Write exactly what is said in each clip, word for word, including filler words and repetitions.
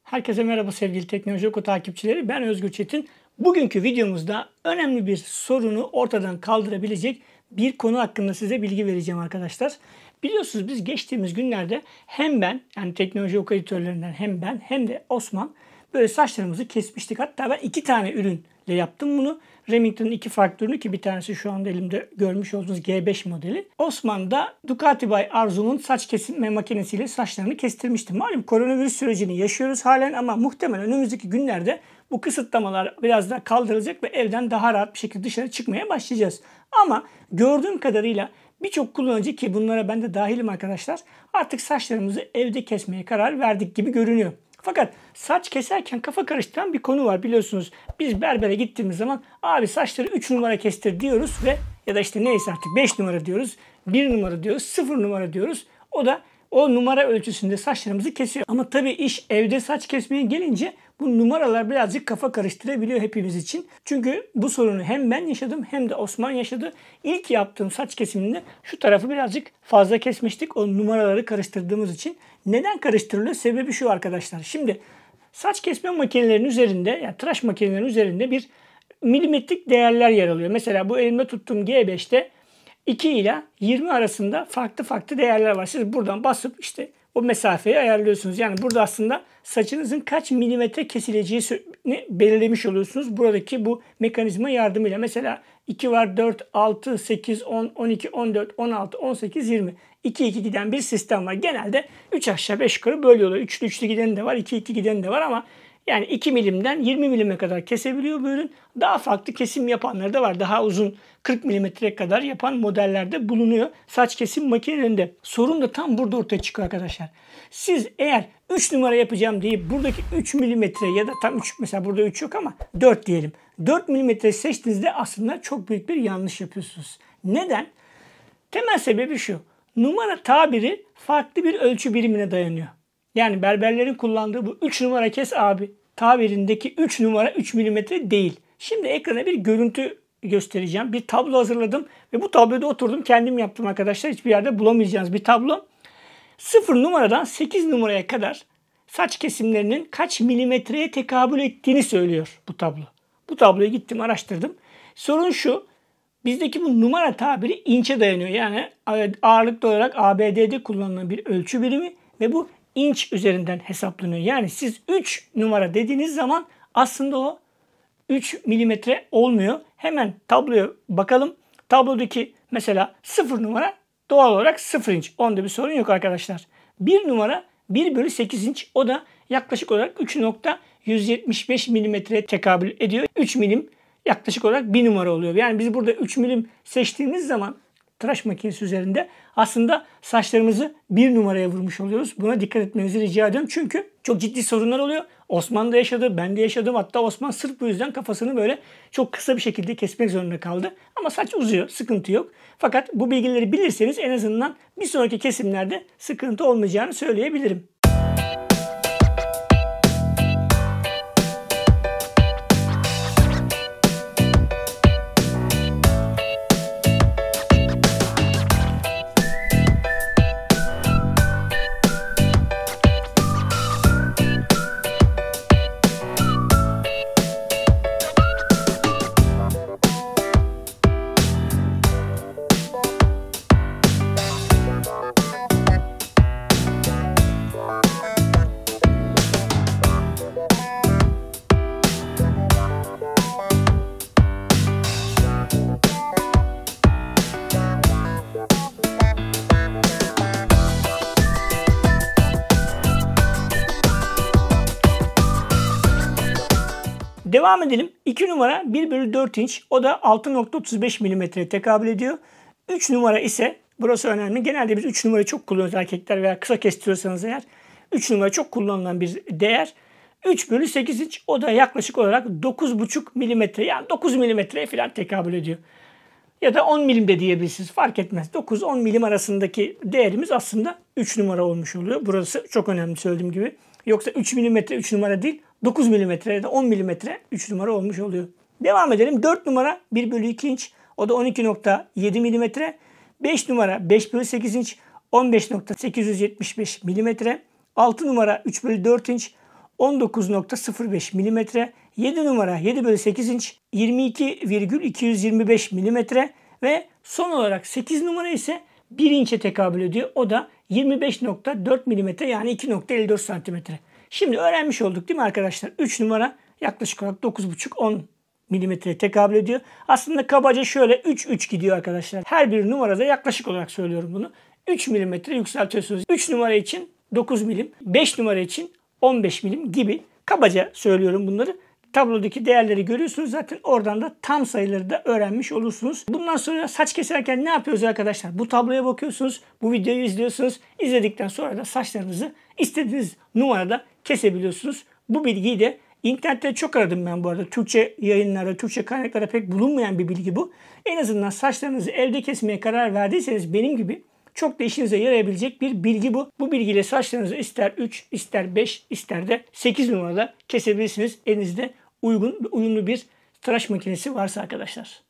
Herkese merhaba sevgili Teknoloji Oku takipçileri. Ben Özgür Çetin. Bugünkü videomuzda önemli bir sorunu ortadan kaldırabilecek bir konu hakkında size bilgi vereceğim arkadaşlar. Biliyorsunuz biz geçtiğimiz günlerde hem ben, yani Teknoloji Oku editörlerinden hem ben hem de Osman böyle saçlarımızı kesmiştik. Hatta ben iki tane ürünle yaptım bunu. Remington'un iki farklı ürünü, ki bir tanesi şu anda elimde görmüş olduğunuz G beş modeli. Osman da Ducati by Arzum'un saç kesme makinesiyle saçlarını kestirmişti. Malum koronavirüs sürecini yaşıyoruz halen ama muhtemelen önümüzdeki günlerde bu kısıtlamalar biraz daha kaldırılacak ve evden daha rahat bir şekilde dışarı çıkmaya başlayacağız. Ama gördüğüm kadarıyla birçok kullanıcı, ki bunlara ben de dahilim arkadaşlar, artık saçlarımızı evde kesmeye karar verdik gibi görünüyor. Fakat saç keserken kafa karıştıran bir konu var biliyorsunuz. Biz berbere gittiğimiz zaman abi saçları üç numara kestir diyoruz ve ya da işte neyse artık beş numara diyoruz, bir numara diyoruz, sıfır numara diyoruz. O da o numara ölçüsünde saçlarımızı kesiyor. Ama tabii iş evde saç kesmeye gelince bu numaralar birazcık kafa karıştırabiliyor hepimiz için. Çünkü bu sorunu hem ben yaşadım hem de Osman yaşadı. İlk yaptığım saç kesiminde şu tarafı birazcık fazla kesmiştik o numaraları karıştırdığımız için. Neden karıştırılıyor? Sebebi şu arkadaşlar. Şimdi saç kesme makinelerinin üzerinde, yani tıraş makinelerinin üzerinde bir milimetrik değerler yer alıyor. Mesela bu elimde tuttuğum G beşte iki ile yirmi arasında farklı farklı değerler var. Siz buradan basıp işte o mesafeyi ayarlıyorsunuz. Yani burada aslında saçınızın kaç milimetre kesileceğini belirlemiş oluyorsunuz. Buradaki bu mekanizma yardımıyla. Mesela iki var, dört, altı, sekiz, on, on iki, on dört, on altı, on sekiz, yirmi. iki iki giden bir sistem var. Genelde üç aşağı beş yukarı böyle oluyor. üçlü üçlü giden de var, iki iki giden de var ama yani iki milimden yirmi milime kadar kesebiliyor bu ürün. Daha farklı kesim yapanlar da var. Daha uzun kırk milimetreye kadar yapan modellerde bulunuyor saç kesim makinelerinde. Sorun da tam burada ortaya çıkıyor arkadaşlar. Siz eğer üç numara yapacağım deyip buradaki üç milimetre ya da tam üç, mesela burada üç yok ama dört diyelim. dört milimetre seçtiğinizde aslında çok büyük bir yanlış yapıyorsunuz. Neden? Temel sebebi şu. Numara tabiri farklı bir ölçü birimine dayanıyor. Yani berberlerin kullandığı bu üç numara kes abi tabirindeki üç numara üç milimetre değil. Şimdi ekrana bir görüntü göstereceğim. Bir tablo hazırladım ve bu tabloda oturdum kendim yaptım arkadaşlar. Hiçbir yerde bulamayacağınız bir tablo. sıfır numaradan sekiz numaraya kadar saç kesimlerinin kaç milimetreye tekabül ettiğini söylüyor bu tablo. Bu tabloyu gittim araştırdım. Sorun şu. Bizdeki bu numara tabiri inçe dayanıyor. Yani ağırlıklı olarak A B D'de kullanılan bir ölçü birimi ve bu inç üzerinden hesaplanıyor. Yani siz üç numara dediğiniz zaman aslında o üç milimetre olmuyor. Hemen tabloya bakalım. Tablodaki mesela sıfır numara doğal olarak sıfır inç. Onda bir sorun yok arkadaşlar. bir numara bir bölü sekiz inç. O da yaklaşık olarak üç nokta yüz yetmiş beş milimetreye tekabül ediyor. üç milim yaklaşık olarak bir numara oluyor. Yani biz burada üç milim seçtiğimiz zaman tıraş makinesi üzerinde aslında saçlarımızı bir numaraya vurmuş oluyoruz. Buna dikkat etmenizi rica ediyorum. Çünkü çok ciddi sorunlar oluyor. Osman da yaşadı, ben de yaşadım. Hatta Osman sırf bu yüzden kafasını böyle çok kısa bir şekilde kesmek zorunda kaldı. Ama saç uzuyor, sıkıntı yok. Fakat bu bilgileri bilirseniz en azından bir sonraki kesimlerde sıkıntı olmayacağını söyleyebilirim. Devam edelim. iki numara bir bölü dört inç. O da altı nokta otuz beş milimetreye tekabül ediyor. üç numara ise, burası önemli. Genelde biz üç numarayı çok kullanıyoruz erkekler veya kısa kestiriyorsanız eğer. üç numara çok kullanılan bir değer. üç bölü sekiz inç. O da yaklaşık olarak dokuz buçuk milimetre, yani dokuz milimetreye falan tekabül ediyor. Ya da on milim de diyebilirsiniz. Fark etmez. dokuz on milim arasındaki değerimiz aslında üç numara olmuş oluyor. Burası çok önemli söylediğim gibi. Yoksa üç milimetre üç numara değil, dokuz milimetre ya da on milimetre üç numara olmuş oluyor. Devam edelim. dört numara bir bölü iki inç. O da on iki nokta yedi milimetre. beş numara beş bölü sekiz inç. on beş nokta sekiz yüz yetmiş beş milimetre. altı numara üç bölü dört inç. on dokuz nokta sıfır beş milimetre, yedi numara yedi bölü sekiz inç yirmi iki virgül iki yüz yirmi beş milimetre ve son olarak sekiz numara ise bir inçe tekabül ediyor. O da yirmi beş nokta dört milimetre yani iki nokta elli dört santimetre. Şimdi öğrenmiş olduk değil mi arkadaşlar? üç numara yaklaşık olarak dokuz buçuk on milimetreye tekabül ediyor. Aslında kabaca şöyle üç üç gidiyor arkadaşlar. Her bir numarada yaklaşık olarak söylüyorum bunu. üç milimetre yükseltiyorsunuz. üç numara için dokuz milim, beş numara için on beş milim gibi kabaca söylüyorum bunları. Tablodaki değerleri görüyorsunuz zaten, oradan da tam sayıları da öğrenmiş olursunuz. Bundan sonra saç keserken ne yapıyoruz arkadaşlar? Bu tabloya bakıyorsunuz, bu videoyu izliyorsunuz. İzledikten sonra da saçlarınızı istediğiniz numarada kesebiliyorsunuz. Bu bilgiyi de internette çok aradım ben bu arada. Türkçe yayınlarda, Türkçe kaynaklarda pek bulunmayan bir bilgi bu. En azından saçlarınızı elde kesmeye karar verdiyseniz benim gibi çok da işinize yarayabilecek bir bilgi bu. Bu bilgiyle saçlarınızı ister üç, ister beş, ister de sekiz numarada kesebilirsiniz. Elinizde uygun, uyumlu bir tıraş makinesi varsa arkadaşlar.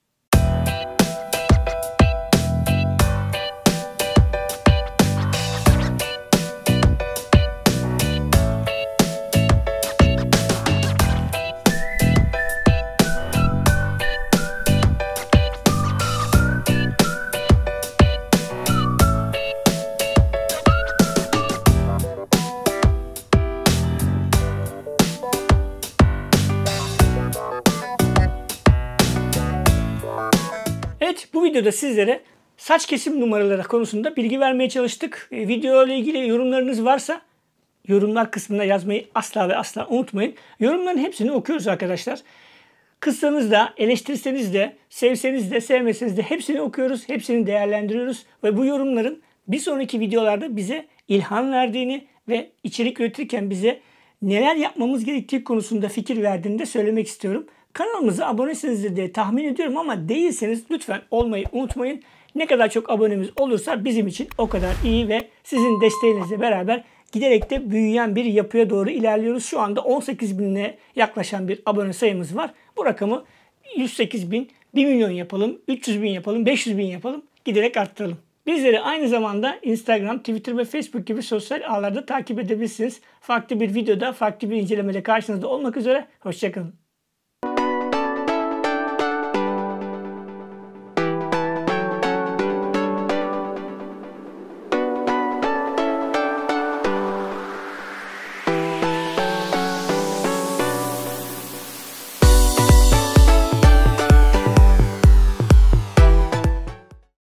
Evet, bu videoda sizlere saç kesim numaraları konusunda bilgi vermeye çalıştık. E, video ile ilgili yorumlarınız varsa yorumlar kısmına yazmayı asla ve asla unutmayın. Yorumların hepsini okuyoruz arkadaşlar. Kızsanız da, eleştirseniz de, sevseniz de, sevmeseniz de hepsini okuyoruz. Hepsini değerlendiriyoruz. Ve bu yorumların bir sonraki videolarda bize ilham verdiğini ve içerik üretirken bize neler yapmamız gerektiği konusunda fikir verdiğini de söylemek istiyorum. Kanalımıza abonesinizdir diye tahmin ediyorum ama değilseniz lütfen olmayı unutmayın. Ne kadar çok abonemiz olursa bizim için o kadar iyi ve sizin desteğinizle beraber giderek de büyüyen bir yapıya doğru ilerliyoruz. Şu anda on sekiz bine yaklaşan bir abone sayımız var. Bu rakamı yüz sekiz bin, bir milyon yapalım, üç yüz bin yapalım, beş yüz bin yapalım, giderek arttıralım. Bizleri aynı zamanda Instagram, Twitter ve Facebook gibi sosyal ağlarda takip edebilirsiniz. Farklı bir videoda, farklı bir incelemede karşınızda olmak üzere. Hoşçakalın.